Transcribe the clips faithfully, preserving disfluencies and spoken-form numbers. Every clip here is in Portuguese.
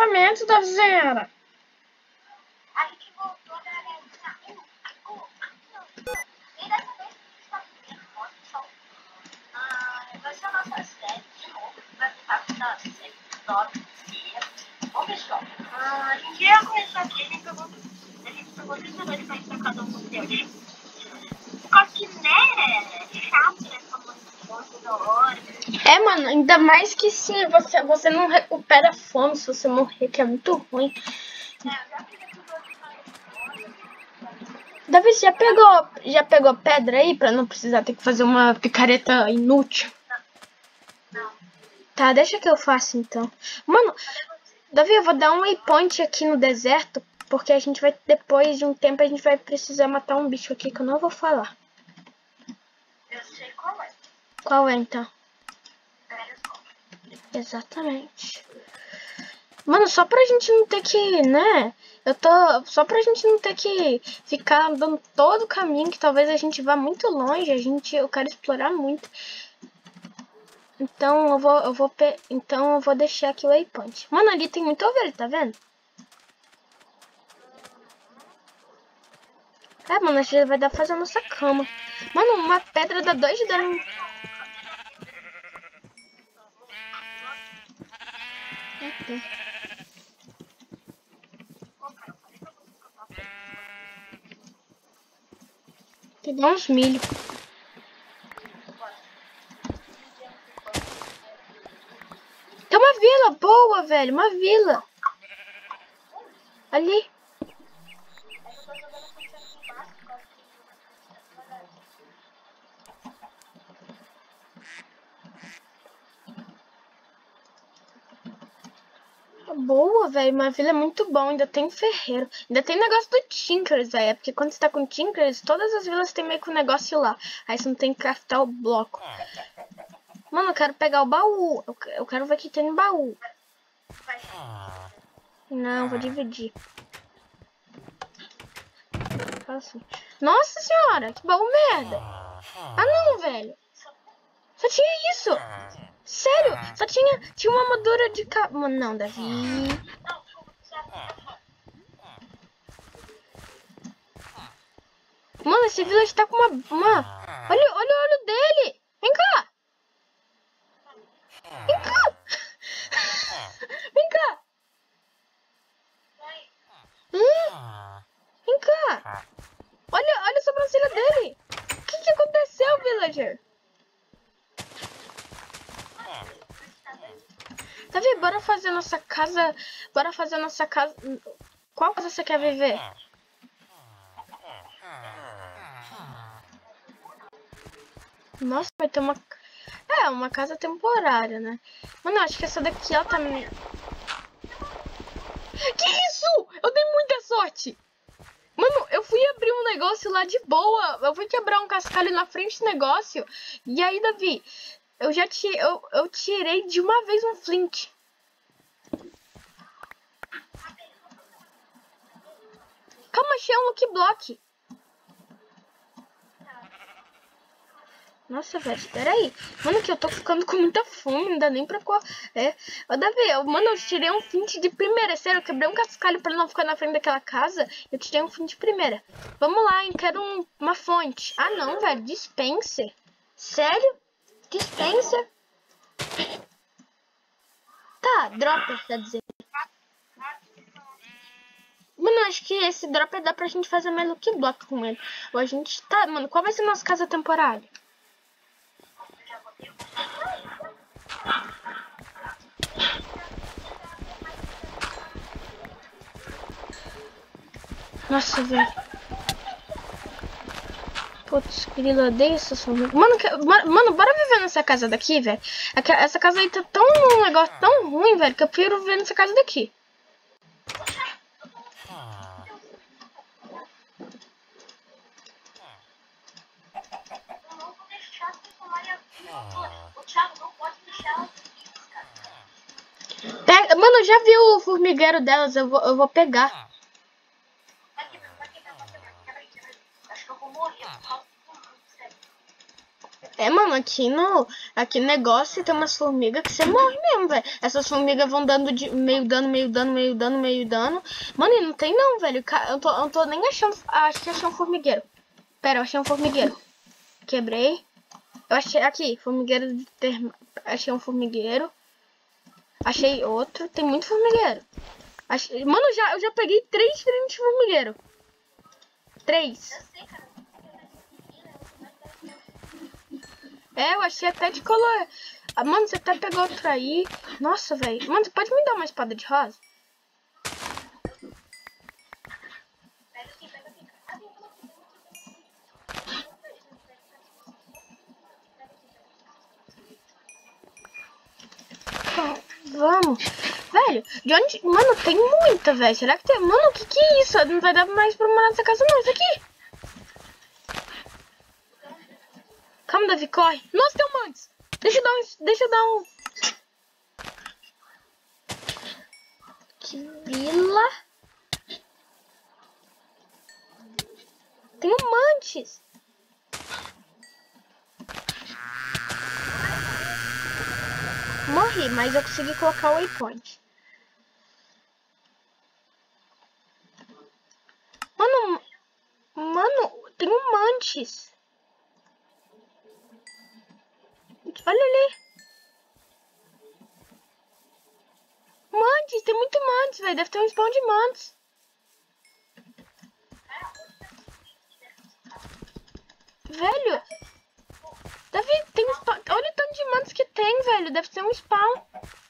apartamento da Zera. A gente voltou da arena. E dessa vez está só. Vai ser a nossa série de novo. Vai ficar com a série top. Bom, pessoal, a gente ia começar aqui. A gente pegou, a gente pegou três jogadores pra ir pra cada um dos seus. Só que, né? É chato essa manifestação toda hora. É, mano, ainda mais que se você, você não recupera fome se você morrer, que é muito ruim. É, eu já fiz aqui dois caras. Davi, você já pegou, já pegou pedra aí pra não precisar ter que fazer uma picareta inútil? Não. Tá, deixa que eu faço então. Mano, Davi, eu vou dar um waypoint aqui no deserto, porque a gente vai, depois de um tempo, a gente vai precisar matar um bicho aqui que eu não vou falar. Eu sei qual é. Qual é então? Periscope. Exatamente. Mano, só pra gente não ter que, né? Eu tô. Só pra gente não ter que ficar andando todo o caminho, que talvez a gente vá muito longe, a gente. Eu quero explorar muito. Então eu vou. Eu vou pe... Então eu vou deixar aqui o waypoint. Mano, ali tem muito ovelha, tá vendo? É, mano, a gente vai dar pra fazer a nossa cama. Mano, uma pedra dá dois de dano. Eita. Tem que dar uns milho. Tem uma vila boa, velho. Uma vila. Ali. Boa, velho. Uma vila é muito bom. Ainda tem ferreiro. Ainda tem negócio do Tinkers, velho. É porque quando você tá com Tinkers, todas as vilas tem meio que um negócio lá. Aí você não tem que craftar o bloco. Mano, eu quero pegar o baú. Eu, eu quero ver o que tem no baú. Não, vou dividir. Assim. Nossa senhora, que baú merda. Ah, não, velho. Só tinha isso. Sério, só tinha, tinha uma armadura de cabo. Mano, não, Davi. Mano, esse village tá com uma... uma... Olha, olha o olho dele. Vem cá. Vem cá. Vem cá. Hum? Vem cá. Olha, olha a sobrancelha dele. O que, que aconteceu, villager? Davi, bora fazer nossa casa. Bora fazer nossa casa. Qual casa você quer viver? Nossa, vai ter uma... É, uma casa temporária, né? Mano, eu acho que essa daqui, ela tá... Que isso? Eu dei muita sorte! Mano, eu fui abrir um negócio lá de boa. Eu fui quebrar um cascalho na frente do negócio. E aí, Davi, eu já ti... eu, eu tirei de uma vez um flint. Calma, achei um lucky block. Nossa, velho, espera aí. Mano, que eu tô ficando com muita fome, não dá nem pra... É, ó, Davi, eu, mano, eu tirei um flint de primeira. Sério, eu quebrei um cascalho pra não ficar na frente daquela casa. Eu tirei um flint de primeira. Vamos lá, eu quero um, uma fonte. Ah, não, velho, dispenser. Sério? Dispenser? Tá, dropper, quer dizer. Mano, acho que esse dropper dá pra gente fazer mais lucky block com ele. Ou a gente... Tá, mano, qual vai ser a nossa casa temporária? Nossa, velho. Putz, grilo, odeio essa sombra. Mano, que, mano, bora viver nessa casa daqui, velho. Essa casa aí tá tão um negócio tão ruim, velho, que eu prefiro viver nessa casa daqui. Pega, mano, eu já vi o formigueiro delas, eu vou, eu vou pegar. É, mano, aqui no, aqui no negócio tem umas formigas que você morre mesmo, velho. Essas formigas vão dando de meio dano, meio dano, meio dano, meio dano. Mano, e não tem não, velho. Eu tô, eu tô nem achando... Ah, acho que achei um formigueiro. Pera, eu achei um formigueiro. Quebrei. Eu achei... Aqui, formigueiro de terma... Achei um formigueiro. Achei outro. Tem muito formigueiro. Achei... Mano, já, eu já peguei três diferentes formigueiros. Três. É, eu achei até de color. Ah, mano, você até pegou outro aí. Nossa, velho. Mano, você pode me dar uma espada de rosa? Vamos. Velho, de onde... Mano, tem muita, velho. Será que tem... Mano, o que que é isso? Não vai dar mais pra morar nessa casa, não. Isso aqui. Calma, Davi, corre. Nossa, tem um monte. Deixa eu dar um... Deixa eu dar um... Que vila. Tem um mantis. Morri, mas eu consegui colocar o waypoint. Mano, mano, tem um mantis. Olha ali. Mantis, tem muito mantis, velho. Deve ter um spawn de mantis. Velho. Davi, tem um spawn. Olha o tanto de mantis que tem, velho. Deve ser um spawn.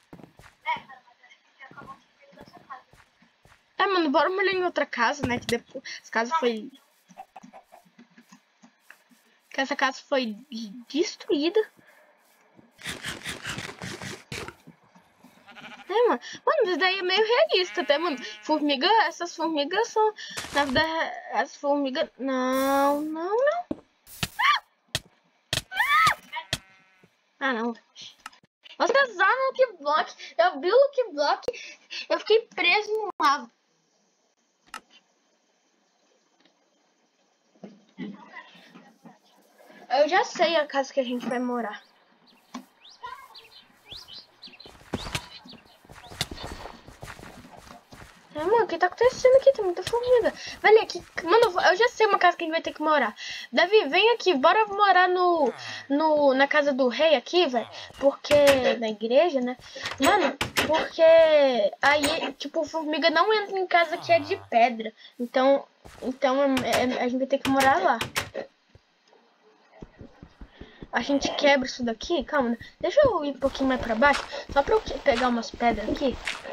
É, mano, bora molhar em outra casa, né? Que depois. Essa casa foi. Que essa casa foi destruída. É, mano. Mano, isso daí é meio realista, até, mano. Formiga, essas formigas são. Na verdade, as formigas. Não, não, não. Ah, não. Você tá usando o Lucky Block. Eu vi o Lucky Block. Eu fiquei preso no lava. Eu já sei a casa que a gente vai morar. É, mano, o que tá acontecendo aqui? Tem muita formiga. Velho, aqui... Mano, eu já sei uma casa que a gente vai ter que morar. Davi, vem aqui. Bora morar no... no na casa do rei aqui, velho. Porque... Na igreja, né? Mano, porque... Aí, tipo, formiga não entra em casa que é de pedra. Então... Então, é, é, a gente vai ter que morar lá. A gente quebra isso daqui. Calma, deixa eu ir um pouquinho mais pra baixo. Só pra eu pegar umas pedras aqui.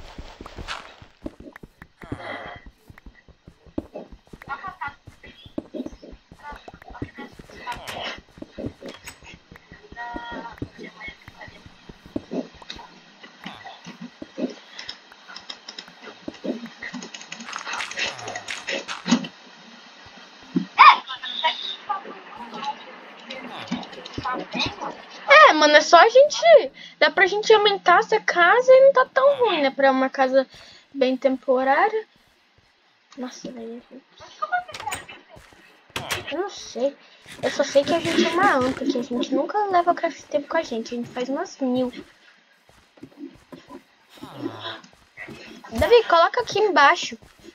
É, mano, é só a gente... Dá pra gente aumentar essa casa e não tá tão ruim, né? Pra uma casa bem temporária. Nossa, velho. Eu não sei. Eu só sei que a gente é uma anta, que a gente nunca leva o craft tempo com a gente. A gente faz umas mil. Davi, coloca aqui embaixo.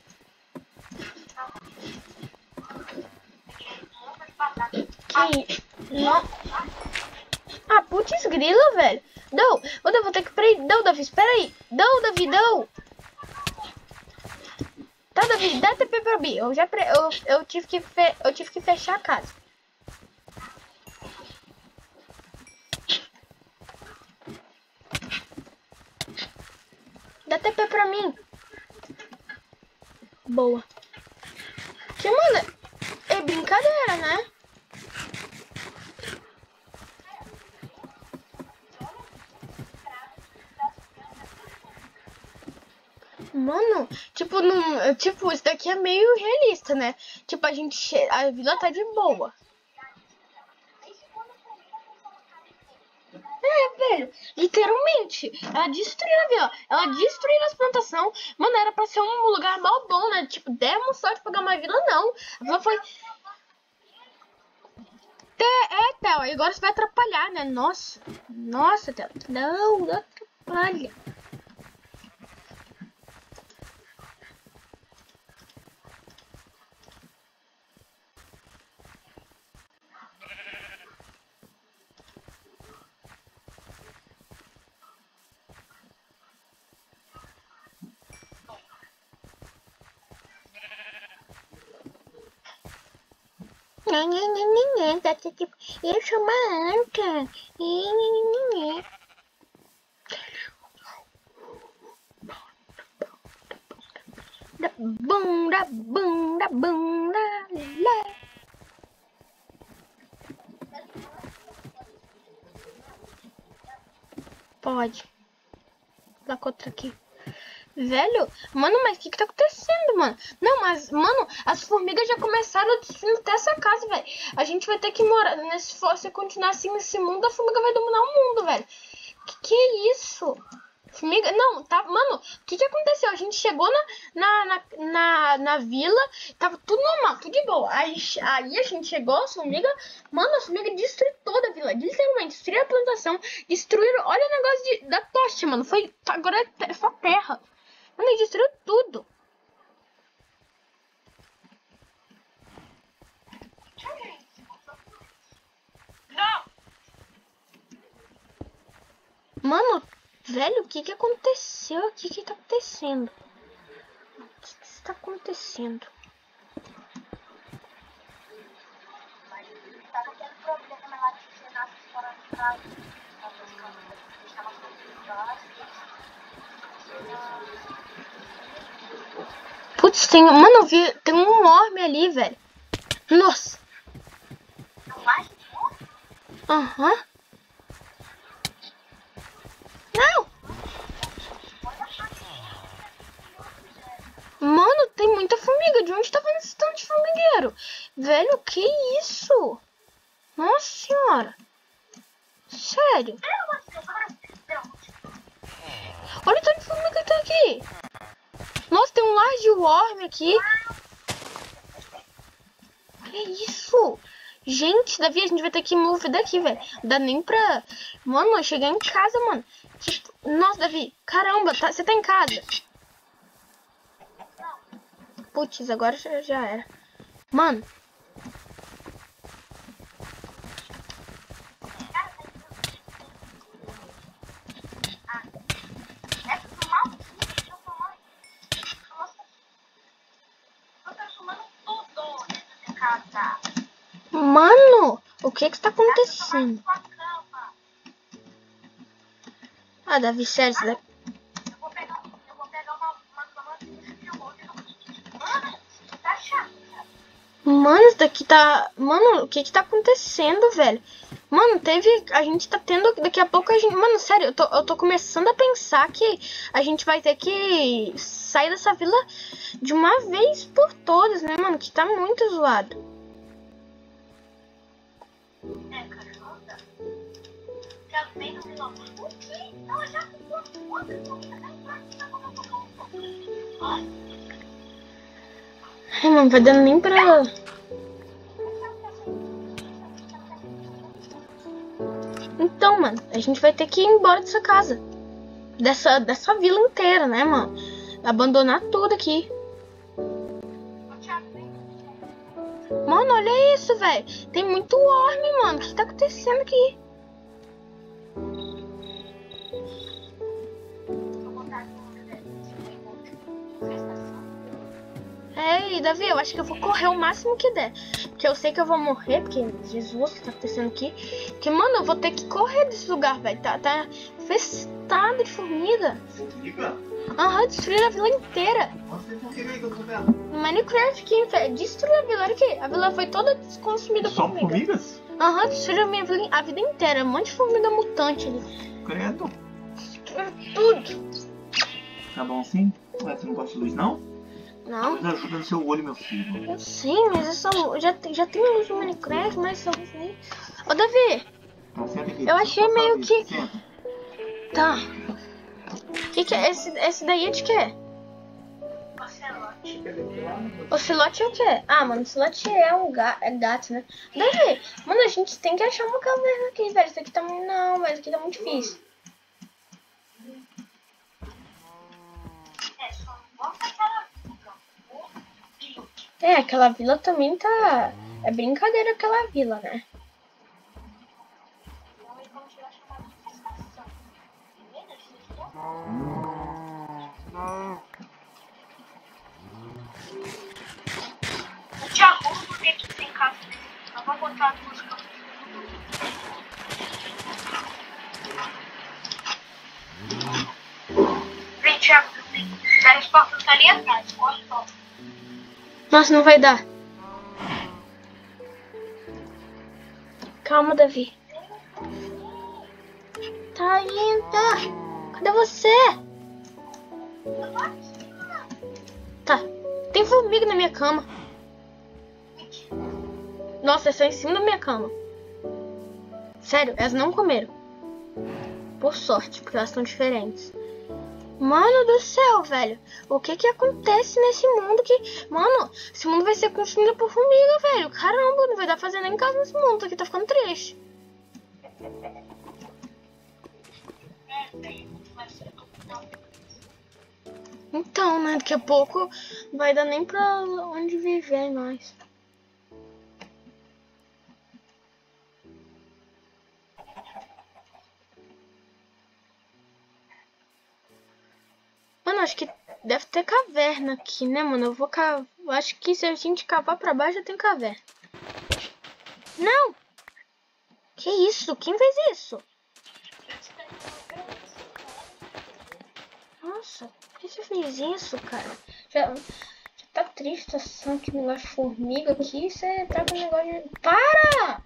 Que... Não... Ah, putz grila, velho. Não, eu vou ter que... Pre... Não, Davi, espera aí. Não, Davi, não. Tá, Davi, dá T P pra mim. Eu já... Pre... Eu, eu, tive que fe... eu tive que fechar a casa. Dá T P pra mim. Boa. Que, mano, é brincadeira, né? Mano, tipo, não, tipo, isso daqui é meio realista, né? Tipo, a gente... A vila tá de boa. É, velho, literalmente, ela destruiu a vila, ela destruiu as plantações. Mano, era pra ser um lugar mal bom, né? Tipo, demos sorte de pegar uma vila, não. A vila foi... É, é Theo. E agora você vai atrapalhar, né? Nossa. Nossa, Theo. Não, não atrapalha. Eu sou uma anta. Da bum, da bum, da bum, da lá. Pode. Dá contra aqui. Velho, mano, mas o que que tá acontecendo, mano? Não, mas, mano, as formigas já começaram a destruir até essa casa, velho. A gente vai ter que morar, né? Se você continuar assim nesse mundo, a formiga vai dominar o mundo, velho. Que que é isso? Formiga, não, tá, mano, o que que aconteceu? A gente chegou na, na, na, na, na vila, tava tudo normal, tudo de boa. Aí, aí a gente chegou, as formigas, mano, as formigas destruíram toda a vila, literalmente, destruíram a plantação, destruíram, olha o negócio de, da tocha, mano, foi, agora é só terra. Mano, ele destruiu tudo. Não! Mano, velho, o que que aconteceu? O que que tá acontecendo? O que que está acontecendo? Mas ele tava tendo problema lá de ser nasce fora do Brasil. Deixava as coisas. Putz, tem, mano, eu vi, tem um orme ali, velho. Nossa. Não vai? Aham. Uhum. Não. Mano, tem muita formiga. De onde tá vendo esse tanto de formigueiro? Velho, que isso? Nossa senhora. Sério. Olha o tanto de formiga que tá aqui. Nossa, tem um large worm aqui. Que isso? Gente, Davi, a gente vai ter que mover daqui, velho. Não dá nem pra... Mano, eu cheguei em casa, mano. Nossa, Davi, caramba, tá... você tá em casa? Putz, agora já, já era. Mano. Mano, o que que está acontecendo? Ah, Davi, sério, você deve... Eu vou pegar, eu vou pegar uma, uma cama de Mano, tá chato. Mano, isso daqui tá... Mano, o que que tá acontecendo, velho? Mano, teve... A gente tá tendo... Daqui a pouco a gente... Mano, sério, eu tô, eu tô começando a pensar que a gente vai ter que sair dessa vila de uma vez por todas, né, mano? Que tá muito zoado. É, caramba. Já vem no vilão. O quê? Ela já ficou outra comida. Ai. Ai, mano, vai dando nem pra... Então, mano, a gente vai ter que ir embora dessa casa. Dessa, dessa vila inteira, né, mano? Abandonar tudo aqui. Mano, olha isso, velho. Tem muito orme, mano. O que tá acontecendo aqui? Ei, Davi, eu acho que eu vou correr o máximo que der. Porque eu sei que eu vou morrer, porque... Jesus, o que tá acontecendo aqui? Porque, mano, eu vou ter que correr desse lugar, velho. Tá, tá infestado de formiga. Formiga? Aham, uhum, destruíram a vila inteira. Nossa, tem formiga aí que eu tô vendo. No Minecraft aqui, velho. Destruiu a vila. Olha aqui. A vila foi toda consumida por Só formiga. formigas? Aham, uhum, destruiu a minha vila, a vida inteira. Um monte de formiga mutante ali. Credo. Tudo. Tá bom assim? Ué, você não gosta de luz, não? Não. Luz ajuda no seu olho, meu filho. Eu sei, mas essa luz... Já, já tem luz no Minecraft, mas essa luz aí... Ô, Davi. Então, senta aqui. Eu achei meio que... Senta. Tá. O que que é? Esse, esse daí é de quê? Você Ocelote. Ocelote é o quê? Ah, mano, Ocelote é um ga é gato, né? Davi, mano, a gente tem que achar uma caverna aqui, velho. Isso aqui tá muito... Não, velho, isso aqui tá muito difícil. É, só volta aquela vila. É, aquela vila também tá... É brincadeira aquela vila, né? Então, eles vão tirar chamada de infestação. Beleza? Eu te arrumo porque aqui tem casa. Eu vou botar duas camas. Vem, Thiago, tem várias portas ali atrás. Corre logo. Nossa, não vai dar. Calma, Davi. Tá indo. Cadê você? Tá. Tem formiga na minha cama. Nossa, elas estão em cima da minha cama. Sério, elas não comeram. Por sorte, porque elas estão diferentes. Mano do céu, velho. O que que acontece nesse mundo que... Mano, esse mundo vai ser consumido por formiga, velho. Caramba, não vai dar pra fazer nem casa nesse mundo. Isso aqui tá ficando triste. Então, né? Daqui a pouco não vai dar nem pra onde viver nós. Mano, acho que deve ter caverna aqui, né, mano? Eu vou cavar. Acho que se a gente cavar pra baixo, já tem caverna. Não! Que isso? Quem fez isso? Nossa, por que você fez isso, cara? Já, já tá triste a situação que negócio de formiga aqui. Você tá com negócio de... Para!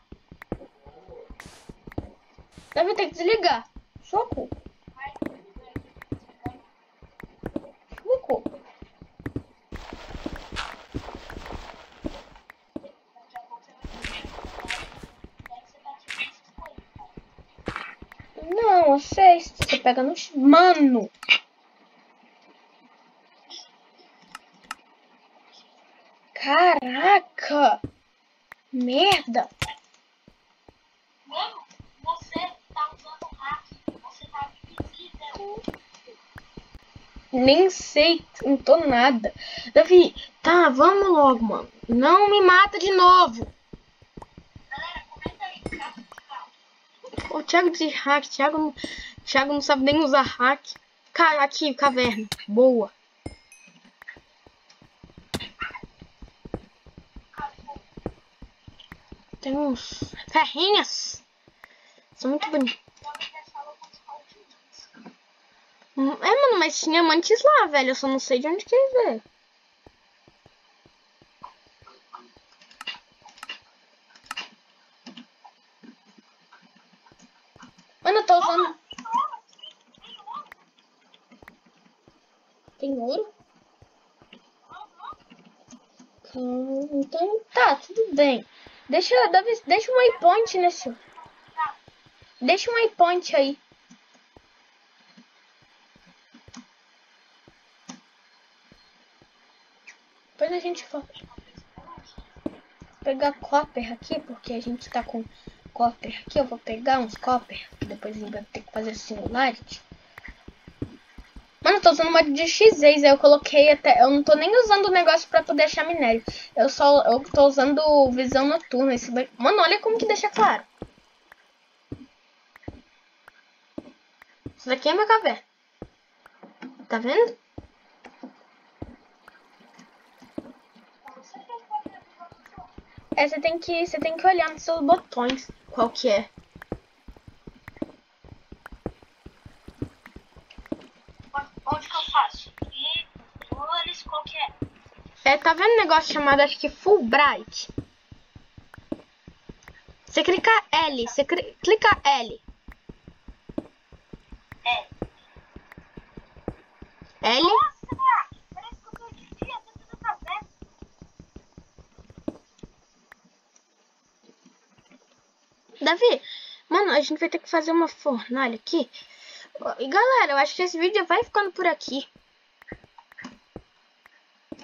Deve ter que desligar. Soco. Soco. Não, eu sei. Você pega no... Mano! Caraca! Merda! Mano, você tá usando hack. Você tá invisível. Nem sei, não tô nada. Davi, tá, vamos logo, mano. Não me mata de novo. Galera, comenta aí. Hack de hack. O Thiago de hack, Thiago, não- Thiago não sabe nem usar hack. Cara, aqui, caverna. Boa. Tem uns ferrinhas. São muito bonitos. Hum, É, mano, mas tinha mantis lá, velho. Eu só não sei de onde que eles veio. Mano, eu tô usando... Tem ouro? Calma, então tá, tudo bem. Deixa, Davi, deixa um waypoint nesse... Deixa um waypoint aí. Depois a gente vai pegar copper aqui, porque a gente tá com copper aqui. Eu vou pegar uns copper, que depois a gente vai ter que fazer singularity. Mano, eu tô usando mod de X seis, aí eu coloquei até... Eu não tô nem usando o negócio pra poder achar minério. Eu só eu tô usando visão noturna. Isso vai... Mano, olha como que deixa claro. Isso daqui é minha caverna. Tá vendo? É, você tem que, você tem que olhar nos seus botões qual que é. Onde que eu faço? E flores, qual que é? É, tá vendo um negócio chamado, acho que Fulbright? Você clica L, você cri- clica L. É. L. Nossa, parece que eu tô de dia dentro da caverna. Davi, mano, a gente vai ter que fazer uma fornalha aqui. E galera, eu acho que esse vídeo vai ficando por aqui.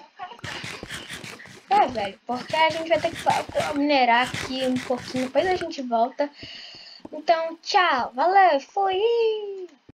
velho. Porque a gente vai ter que minerar aqui um pouquinho. Depois a gente volta. Então, tchau. Valeu. Fui.